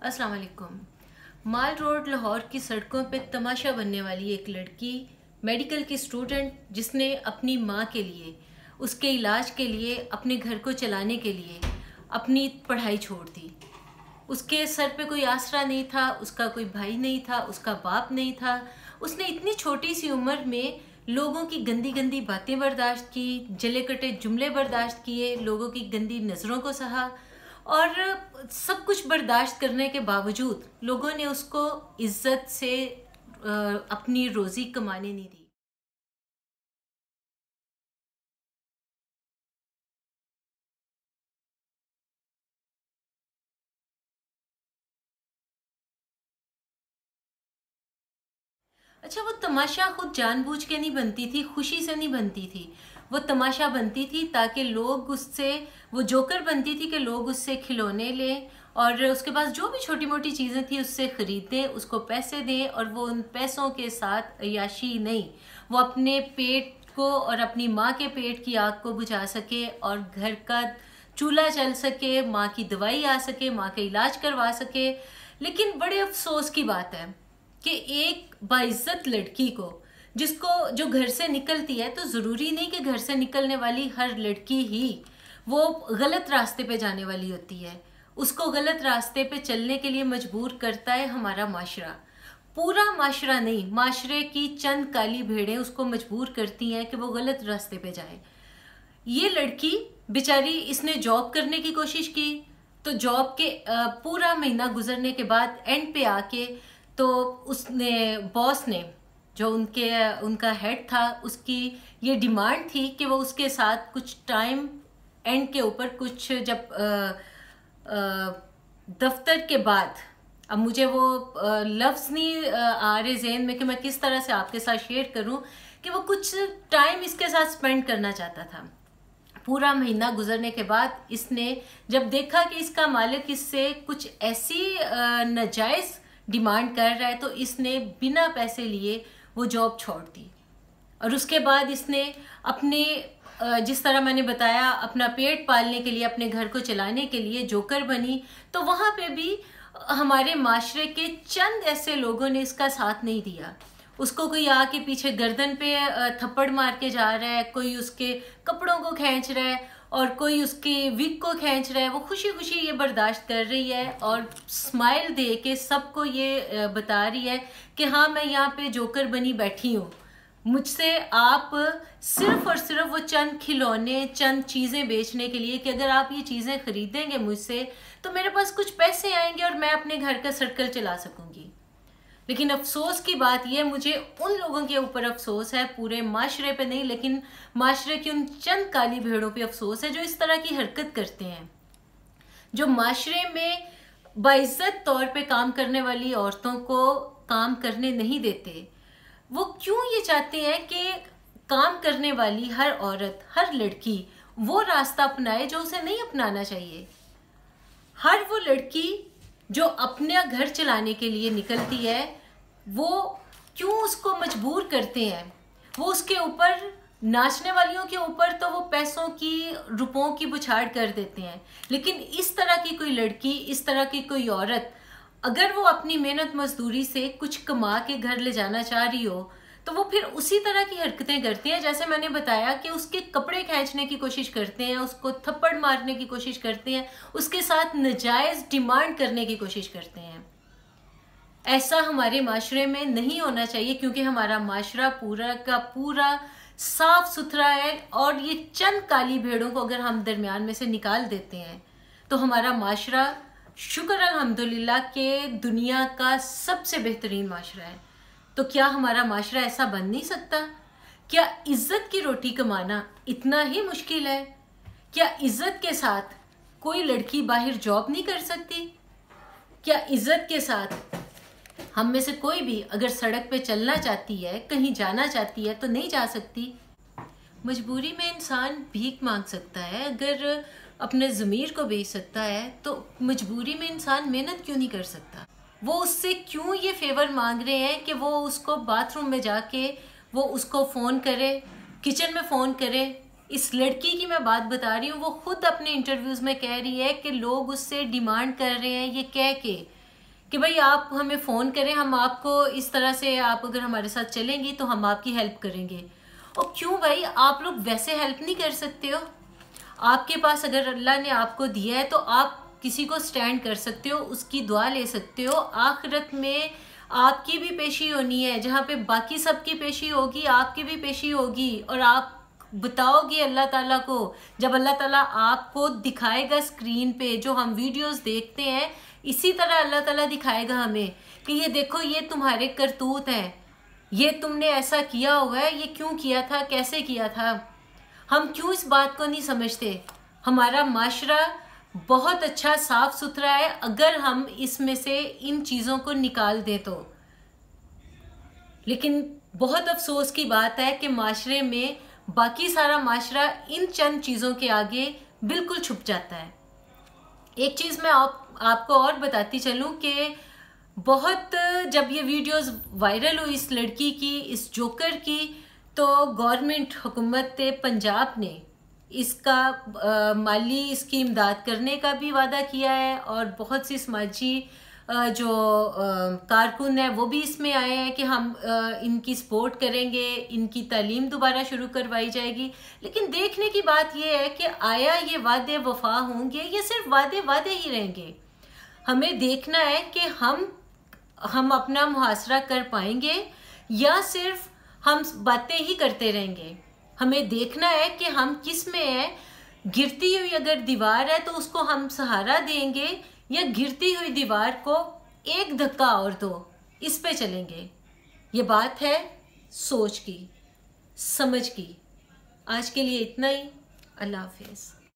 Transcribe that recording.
अस्सलाम वालेकुम। माल रोड लाहौर की सड़कों पे तमाशा बनने वाली एक लड़की, मेडिकल की स्टूडेंट, जिसने अपनी माँ के लिए, उसके इलाज के लिए, अपने घर को चलाने के लिए अपनी पढ़ाई छोड़ दी। उसके सर पे कोई आसरा नहीं था, उसका कोई भाई नहीं था, उसका बाप नहीं था। उसने इतनी छोटी सी उम्र में लोगों की गंदी गंदी बातें बर्दाश्त की, जले कटे जुमले बर्दाश्त किए, लोगों की गंदी नज़रों को सहा और सब कुछ बर्दाश्त करने के बावजूद लोगों ने उसको इज्जत से अपनी रोज़ी कमाने नहीं दी। अच्छा, वो तमाशा खुद जानबूझ के नहीं बनती थी, खुशी से नहीं बनती थी। वो तमाशा बनती थी ताकि लोग उससे, वो जोकर बनती थी कि लोग उससे खिलौने लें और उसके पास जो भी छोटी मोटी चीज़ें थी उससे ख़रीदें, उसको पैसे दें और वो उन पैसों के साथ अय्याशी नहीं, वो अपने पेट को और अपनी माँ के पेट की आग को बुझा सके और घर का चूल्हा चल सके, माँ की दवाई आ सके, माँ का इलाज करवा सके। लेकिन बड़े अफसोस की बात है कि एक बाइज्जत लड़की को, जिसको जो घर से निकलती है, तो ज़रूरी नहीं कि घर से निकलने वाली हर लड़की ही वो गलत रास्ते पे जाने वाली होती है। उसको गलत रास्ते पे चलने के लिए मजबूर करता है हमारा माशरा। पूरा माशरा नहीं, माशरे की चंद काली भेड़ें उसको मजबूर करती हैं कि वो गलत रास्ते पे जाए। ये लड़की बेचारी, इसने जॉब करने की कोशिश की, तो जॉब के पूरा महीना गुजरने के बाद एंड पे आके तो उसने, बॉस ने, जो उनका हेड था, उसकी ये डिमांड थी कि वो उसके साथ कुछ टाइम एंड के ऊपर कुछ, जब दफ्तर के बाद, अब मुझे वो लफ्ज़ नहीं आ रहे ज़हन में कि मैं किस तरह से आपके साथ शेयर करूं, कि वो कुछ टाइम इसके साथ स्पेंड करना चाहता था। पूरा महीना गुजरने के बाद इसने जब देखा कि इसका मालिक इससे कुछ ऐसी नाजायज़ डिमांड कर रहा है, तो इसने बिना पैसे लिए वो जॉब छोड़ दी। और उसके बाद इसने अपने, जिस तरह मैंने बताया, अपना पेट पालने के लिए, अपने घर को चलाने के लिए जोकर बनी। तो वहाँ पे भी हमारे माशरे के चंद ऐसे लोगों ने इसका साथ नहीं दिया। उसको कोई आके पीछे गर्दन पे थप्पड़ मार के जा रहा है, कोई उसके कपड़ों को खींच रहा है और कोई उसके विग को खींच रहा है। वो खुशी खुशी ये बर्दाश्त कर रही है और स्माइल दे के सबको ये बता रही है कि हाँ, मैं यहाँ पे जोकर बनी बैठी हूँ। मुझसे आप सिर्फ और सिर्फ वो चंद खिलौने, चंद चीज़ें बेचने के लिए, कि अगर आप ये चीज़ें खरीदेंगे मुझसे तो मेरे पास कुछ पैसे आएंगे और मैं अपने घर का सर्कल चला सकूंगी। लेकिन अफसोस की बात यह, मुझे उन लोगों के ऊपर अफसोस है, पूरे माशरे पे नहीं, लेकिन माशरे की उन चंद काली भेड़ों पे अफसोस है जो इस तरह की हरकत करते हैं, जो माशरे में बाइज्जत तौर पे काम करने वाली औरतों को काम करने नहीं देते। वो क्यों ये चाहते हैं कि काम करने वाली हर औरत, हर लड़की वो रास्ता अपनाए जो उसे नहीं अपनाना चाहिए। हर वो लड़की जो अपना घर चलाने के लिए निकलती है, वो क्यों उसको मजबूर करते हैं? वो उसके ऊपर, नाचने वालियों के ऊपर तो वो पैसों की, रुपयों की बुछाड़ कर देते हैं। लेकिन इस तरह की कोई लड़की, इस तरह की कोई औरत, अगर वो अपनी मेहनत मजदूरी से कुछ कमा के घर ले जाना चाह रही हो, तो वो फिर उसी तरह की हरकतें करती हैं। जैसे मैंने बताया कि उसके कपड़े खींचने की कोशिश करते हैं, उसको थप्पड़ मारने की कोशिश करते हैं, उसके साथ नाजायज़ डिमांड करने की कोशिश करते हैं। ऐसा हमारे माशरे में नहीं होना चाहिए, क्योंकि हमारा माशरा पूरा का पूरा साफ सुथरा है। और ये चंद काली भेड़ों को अगर हम दरमियान में से निकाल देते हैं तो हमारा माशरा, शुक्र अल्हम्दुलिल्लाह, के दुनिया का सबसे बेहतरीन माशरा है। तो क्या हमारा माशरा ऐसा बन नहीं सकता? क्या इज्जत की रोटी कमाना इतना ही मुश्किल है? क्या इज्जत के साथ कोई लड़की बाहर जॉब नहीं कर सकती? क्या इज्जत के साथ हम में से कोई भी अगर सड़क पे चलना चाहती है, कहीं जाना चाहती है, तो नहीं जा सकती? मजबूरी में इंसान भीख मांग सकता है, अगर अपने ज़मीर को बेच सकता है, तो मजबूरी में इंसान मेहनत क्यों नहीं कर सकता? वो उससे क्यों ये फेवर मांग रहे हैं कि वो उसको बाथरूम में जाके वो उसको फ़ोन करे, किचन में फ़ोन करे? इस लड़की की मैं बात बता रही हूँ, वो खुद अपने इंटरव्यूज़ में कह रही है कि लोग उससे डिमांड कर रहे हैं, ये कह के कि भाई आप हमें फ़ोन करें, हम आपको इस तरह से, आप अगर हमारे साथ चलेंगी तो हम आपकी हेल्प करेंगे। और क्यों भाई, आप लोग वैसे हेल्प नहीं कर सकते हो? आपके पास अगर अल्लाह ने आपको दिया है तो आप किसी को स्टैंड कर सकते हो, उसकी दुआ ले सकते हो। आखिरत में आपकी भी पेशी होनी है, जहाँ पे बाकी सबकी पेशी होगी आपकी भी पेशी होगी। और आप बताओगे अल्लाह ताला को, जब अल्लाह ताला आपको दिखाएगा स्क्रीन पे, जो हम वीडियोस देखते हैं इसी तरह अल्लाह ताला दिखाएगा हमें कि ये देखो ये तुम्हारे करतूत हैं, ये तुमने ऐसा किया हुआ है, ये क्यों किया था, कैसे किया था। हम क्यों इस बात को नहीं समझते? हमारा माशरा बहुत अच्छा साफ सुथरा है, अगर हम इसमें से इन चीज़ों को निकाल दें तो। लेकिन बहुत अफसोस की बात है कि माशरे में बाकी सारा माशरा इन चंद चीज़ों के आगे बिल्कुल छुप जाता है। एक चीज़ मैं आपको और बताती चलूँ कि बहुत जब ये वीडियोस वायरल हुई इस लड़की की, इस जोकर की, तो गवर्नमेंट हुकूमत पंजाब ने इसका माली इसकी इमदाद करने का भी वादा किया है। और बहुत सी समाजी जो कारकुन है वो भी इसमें आए हैं कि हम इनकी सपोर्ट करेंगे, इनकी तालीम दोबारा शुरू करवाई जाएगी। लेकिन देखने की बात यह है कि आया ये वादे वफा होंगे या सिर्फ वादे वादे ही रहेंगे। हमें देखना है कि हम अपना मुहासरा कर पाएंगे या सिर्फ हम बातें ही करते रहेंगे। हमें देखना है कि हम किस में है। गिरती हुई अगर दीवार है तो उसको हम सहारा देंगे, या गिरती हुई दीवार को एक धक्का और दो, इस पे चलेंगे। ये बात है सोच की, समझ की। आज के लिए इतना ही। अल्लाह हाफिज़।